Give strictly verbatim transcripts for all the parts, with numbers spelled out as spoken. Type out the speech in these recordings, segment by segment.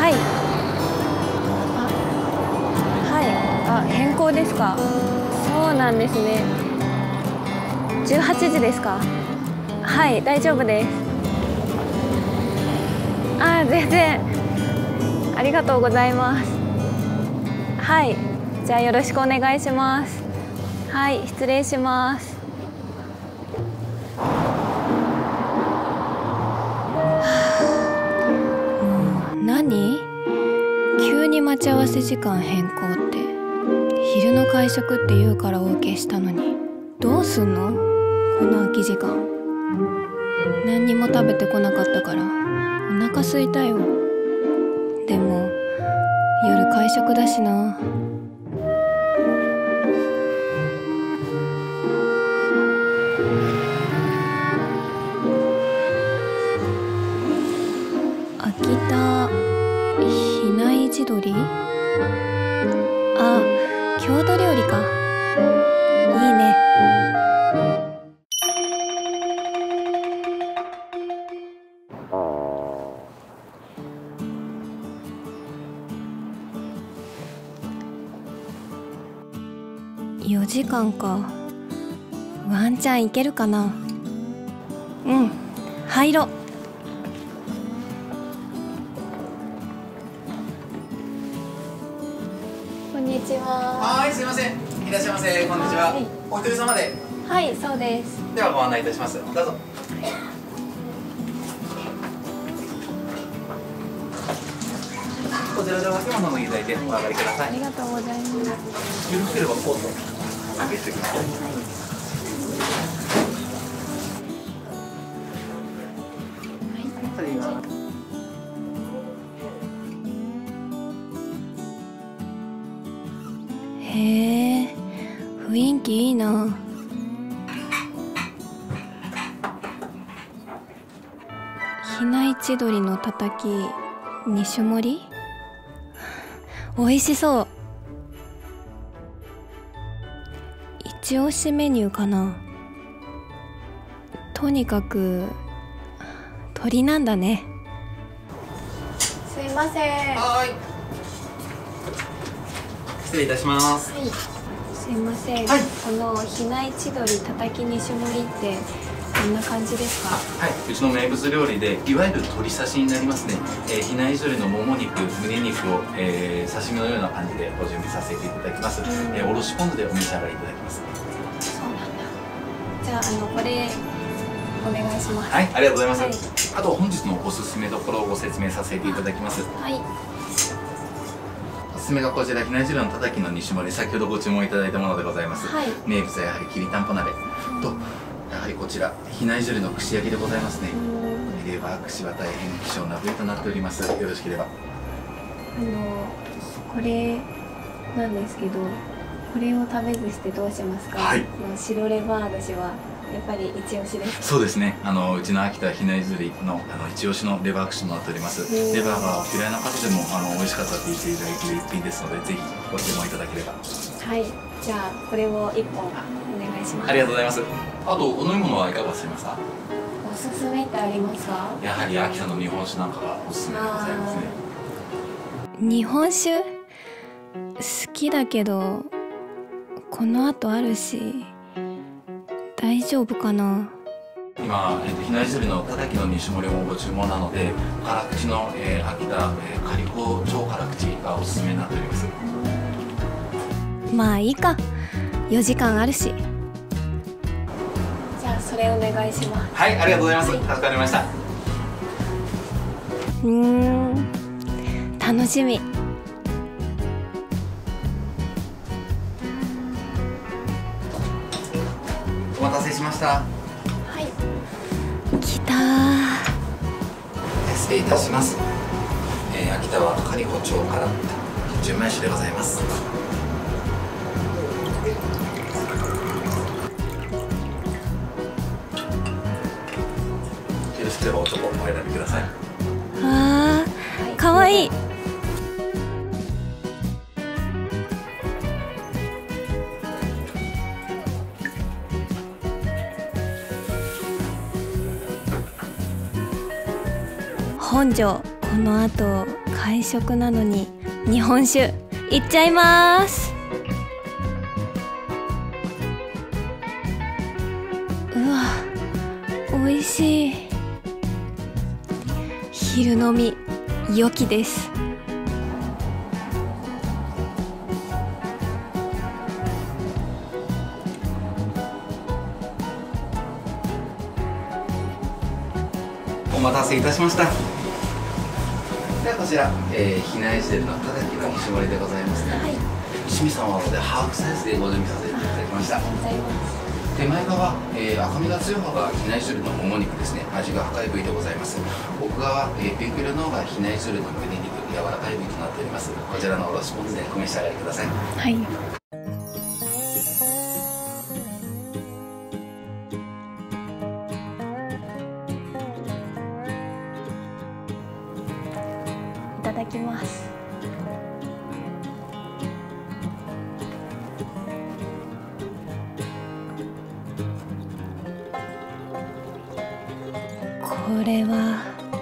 はい。あ、はい。あ、変更ですか。そうなんですね。じゅうはちじですか。はい、大丈夫です。あ、全然。ありがとうございます。はい、じゃあよろしくお願いします。はい、失礼します。もう何？急に待ち合わせ時間変更って。昼の会食って言うから オーケー したのに、どうすんの？この空き時間。何にも食べてこなかったからお腹空いたよ。でも夜会食だしな。秋田比内地鶏？あ、郷土料理か。いいね。よじかんか。ワンチャンいけるかな。うん、入ろ。こんにちは。 はい、すいません。いらっしゃいませ。こんにちは。はい、お一人様で。 はい、そうです。 ではご案内いたします。どうぞ。こちらでお酒物をいただいてお上がりください。 ありがとうございます。 よろしければコート開けてください。 へえ、雰囲気いいな。比内地鶏のたたきに種盛り、美味しそう。一押しメニューかな。とにかく鳥なんだね。すいません。 はい。失礼いたします。 はい、すいません、はい、この比内地鶏たたきに種盛りってどんな感じですか？ はい、うちの名物料理でいわゆる鶏刺しになりますね。えー、比内地鶏のもも肉、胸肉を、えー、刺身のような感じでご準備させていただきます。えー、おろしポン酢でお召し上がりいただきます。 そうなんだ。じゃあ、あのこれお願いします。 はい、ありがとうございます。 はい、 あと本日のおすすめどころをご説明させていただきます。 はい。 おすすめがこちら、比内地鶏のたたきのに種盛り、先ほどご注文いただいたものでございます。はい、名物はやはりきりたんぽ鍋、うん、とやはりこちら比内地鶏の串焼きでございますね。レバー串は大変希少な部位となっております。よろしければ。あのこれなんですけど、これを食べずしてどうしますか？はい、白レバー串はやっぱり一押しですか？ そうですね。あのうちの秋田比内地鶏のあの一押しのレバー串となっております。レバーが嫌いな方でもあの美味しかったと言っていただける一品ですので、ぜひご注文いただければ。 はい、じゃあこれを一本お願いします。 ありがとうございます。あとお飲み物はいかがされますか？ おすすめってありますか？ やはり秋田の日本酒なんかがおすすめでございますね。 日本酒好きだけどこの後あるし大丈夫かな。 今、えー、比内地鶏のたたきのに種盛りをご注文なので、辛口の、えー、秋田、えー、カリコ超辛口がおすすめになっております。 まあいいか、よじかんあるし。じゃあそれお願いします。 はい、ありがとうございます。助かりました。 うーん、楽しみ。 お待たせしました。はい。 来たー。 失礼いたします。えー、秋田はカリコ超辛純米酒でございます。よろしければ男お選びください。 あー、かわいい。本庄ここのあと会食なのに日本酒いっちゃいます。うわ、美味しい。昼飲み良きです。 お待たせいたしました。ではこちら、えー、比内地鶏のたたきの西盛りでございますね。はい。清水様なのでハーフサイズでご準備させていただきました。ありがとうございます。手前側、えー、赤身が強い方が比内地鶏のもも肉ですね。味が深い部位でございます。奥側、えー、ピンク色の方が比内地鶏の胸肉、柔らかい部位となっております。こちらのおろしポン酢でお召し上がりください。 はい。いただきます。これは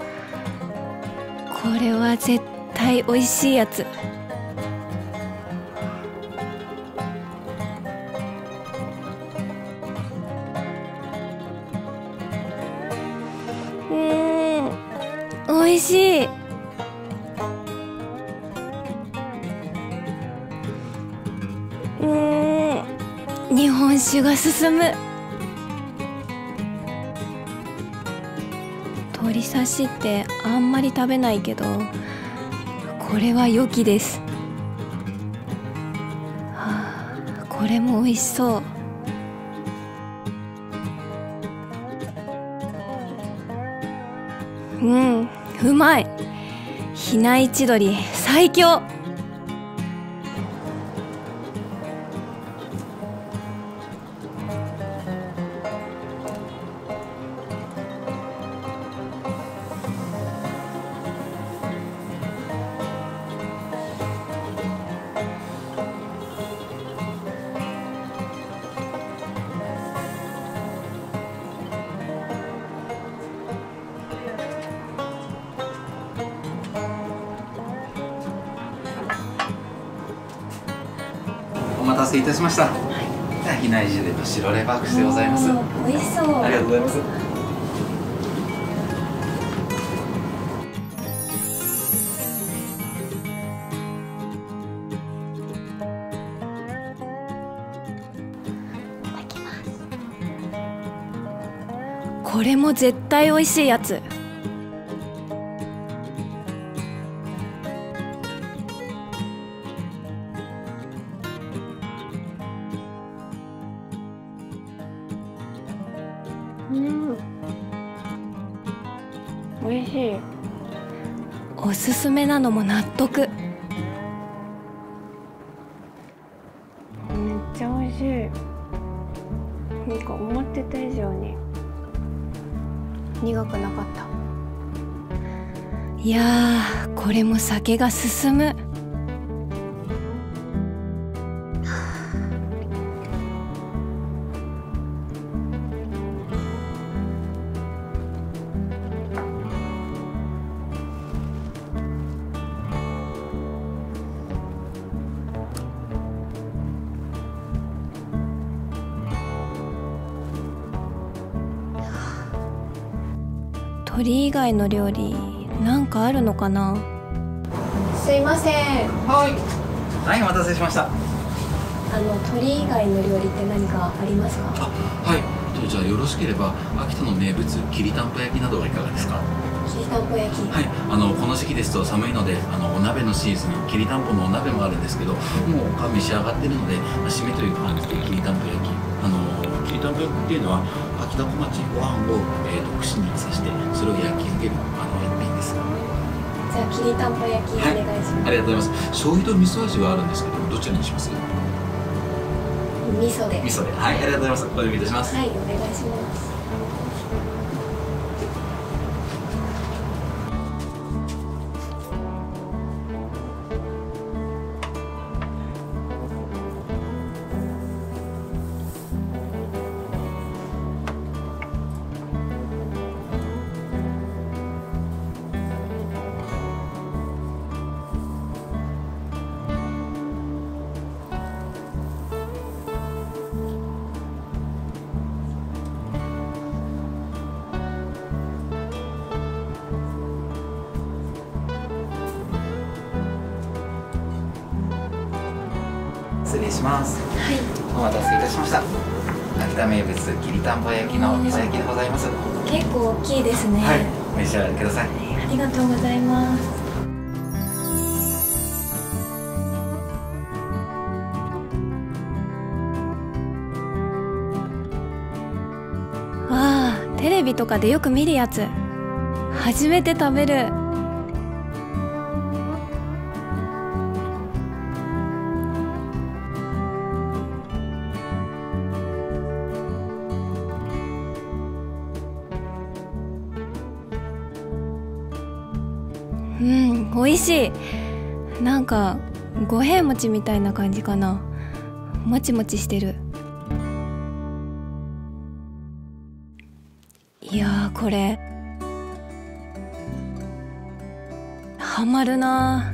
これは絶対美味しいやつ。うーん、美味しい。うーん、日本酒が進む。鶏刺しってあんまり食べないけど、これは良きです。はあ、これも美味しそう。うん、うまい。比内地鶏最強。 お待たせいたしました。はい、比内地鶏と白レバー串でございます。 美味しそう。 ありがとうございます。 いただきます。これも絶対美味しいやつ。うん、美味しい。おすすめなのも納得。めっちゃ美味しい。なんか思ってた以上に苦くなかった。いやー、これも酒が進む。鶏以外の料理なんかあるのかな。すいません。 はい、はい、お待たせしました。 あの鶏以外の料理って何かありますか？ あ、はい。とじゃあよろしければ秋田の名物きりたんぽ焼きなどはいかがですか？ きりたんぽ焼き。 はい。あのこの時期ですと寒いので、あのお鍋のシーズンきりたんぽのお鍋もあるんですけど、もう召し上がってるので、まあ、締めという感じできりたんぽ焼き。あのきりたんぽ焼きっていうのは秋田小町ご飯を、えー、と串に刺してそれを焼き上げるあの一品です。 じゃあきりたんぽ焼きお願いします。 はい、ありがとうございます。醤油と味噌味があるんですけど、どちらにします？ 味噌で。 味噌で。はい、ありがとうございます。お呼びいたします。 はい、お願いします。 失礼します。 はい、 お待たせいたしました。秋田名物きりたんぽ焼きの味噌焼きでございます。 結構大きいですね。 はい、お召し上がりください。 ありがとうございます。わあ、テレビとかでよく見るやつ。初めて食べる。うん、美味しい。なんか五平餅みたいな感じかな。もちもちしてる。いやー、これハマるな。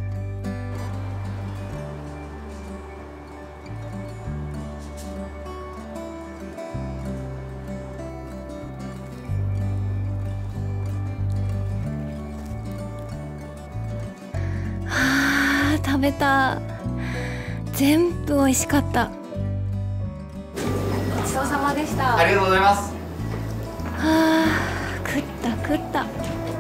食べた。全部美味しかった。ごちそうさまでした。 ありがとうございます。 はあ、食った食った。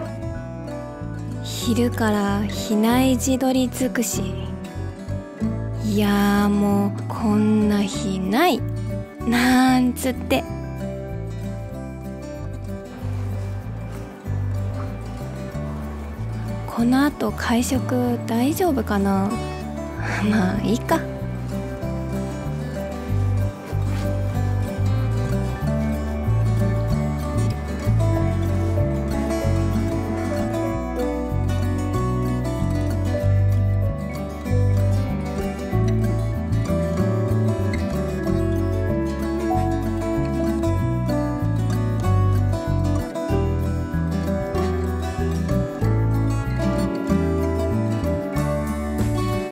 昼から比内地鶏尽くし。いやー、もうこんな日ないなんつって。この後会食大丈夫かな。まあいいか。